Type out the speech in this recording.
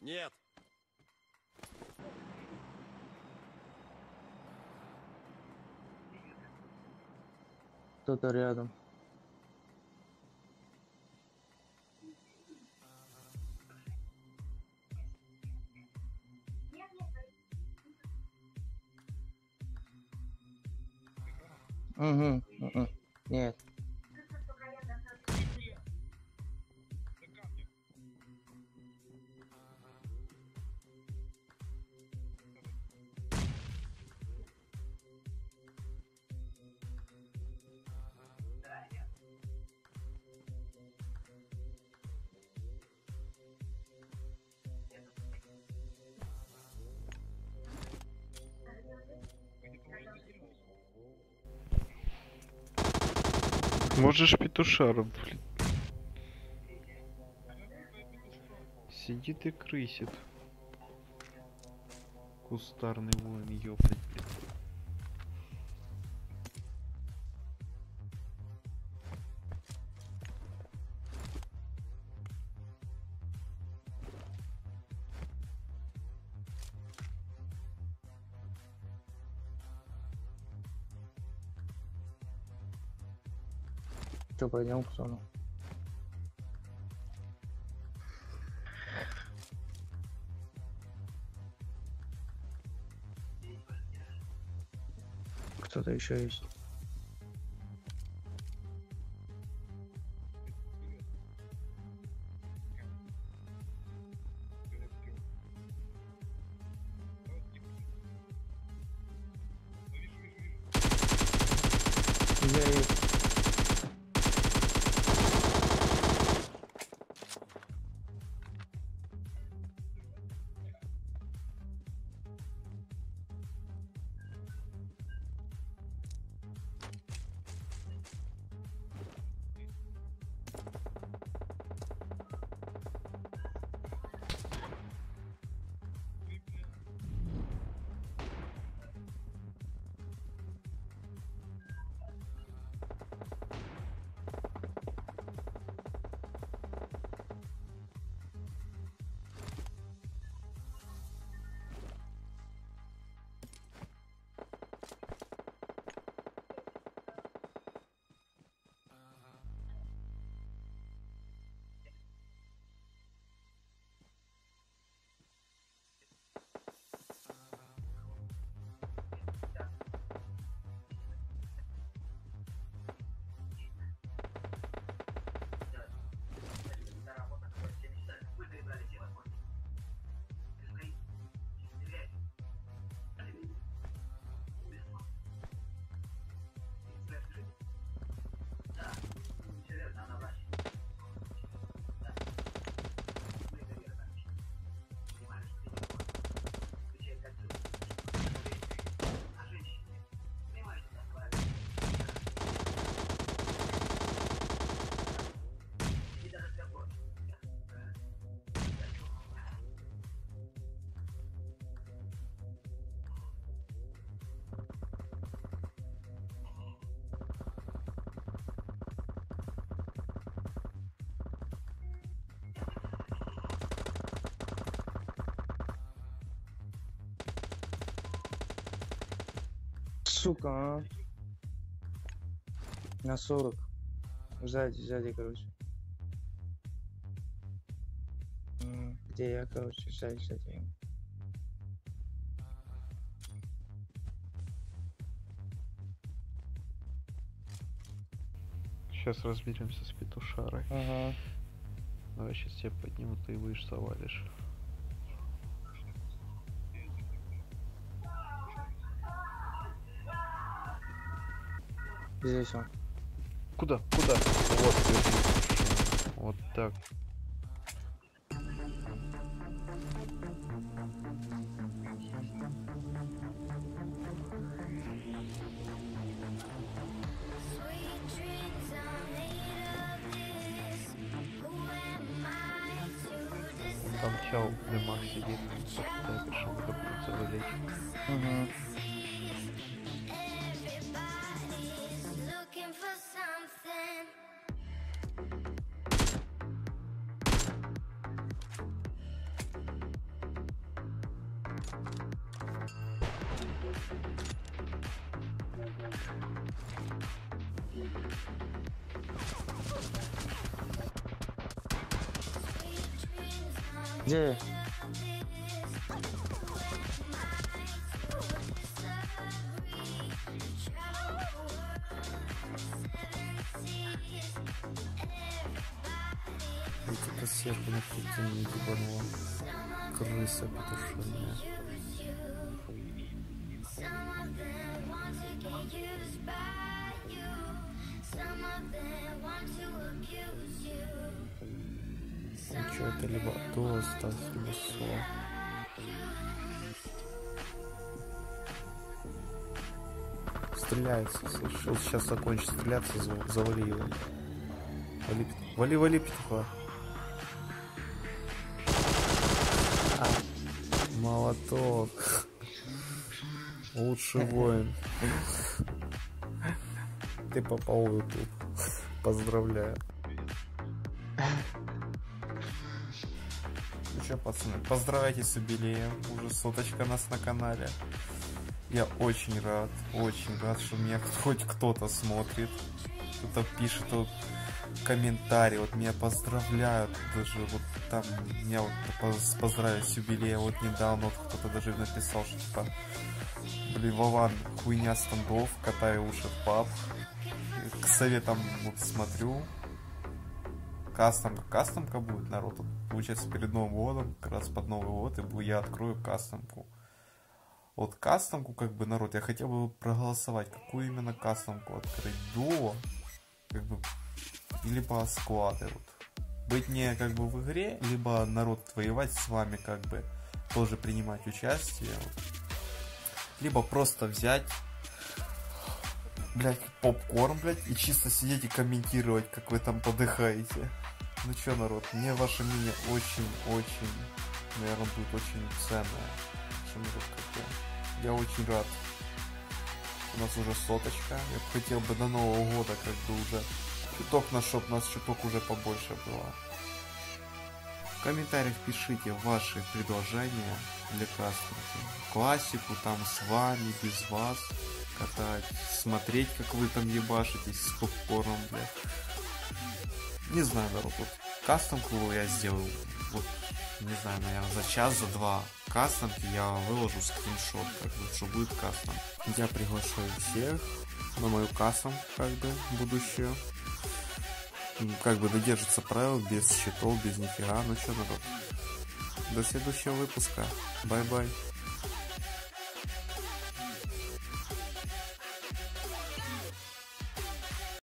Нет. Кто-то рядом. Угу. Нет. Можешь петушара, блин. Сидит и крысит. Кустарный воин, ёптать, блин. Что, пойдем к сону? Кто-то еще есть. Я есть. Сука, а. На 40. Сзади, короче. Где я, короче, сзади. Сейчас разберемся с петушарой. Ага. Давай сейчас тебя подниму, ты будешь завалишь. Здесь он. Куда? Вот, держи. Вот так. Там чел Лемах сидит, под пешим готовится вылечь. Угу. Где? Эти кассеты на пути не ебанула. Крыса петушиная. Ну что, это либо до осталось, либо со. Стреляется, слышишь? Вот сейчас закончит стреляться, завали его. Вали петуха. Молоток. Лучший воин. Ты попал в YouTube. Поздравляю. Ну что, пацаны, поздравляйте с юбилеем. Уже соточка нас на канале. Я очень рад, что меня хоть кто-то смотрит. Кто-то пишет вот комментарии, вот меня поздравляют. Даже вот там меня вот поздравили с юбилеем. Вот недавно вот кто-то даже написал, что типа, блин, Вован, хуйня стендов, катаю уши в паб. К советам вот смотрю. Кастомка будет, народ. Вот, получается, перед Новым годом, как раз под Новый год, и я открою кастомку. Вот кастомку, как бы, народ, я хотел бы проголосовать, какую именно кастомку открыть. Дуо, как бы, либо склады, вот. Быть не, как бы, в игре, либо, народ, воевать с вами, как бы, тоже принимать участие. Вот. Либо просто взять, блять, попкорн, блять, и чисто сидеть и комментировать, как вы там подыхаете. Ну чё, народ, мне ваше мнение очень, наверное, будет очень ценное. Народ, как я очень рад. У нас уже соточка. Я бы хотел бы до Нового года, как бы, уже чуток на шоп, нас чуток уже побольше было. В комментариях пишите ваши предложения для кастомки. Классику, там, с вами, без вас катать, смотреть, как вы там ебашитесь с попкорном, блядь. Не знаю, народ, вот кастомку я сделал, вот, не знаю, наверное, за час, за два кастомки я выложу скриншот, как бы, что будет кастом. Я приглашаю всех на мою кастомку, как бы, будущую. Как бы додержится правил, без счетов, без нифига. Ну что, народ, до следующего выпуска. Бай-бай.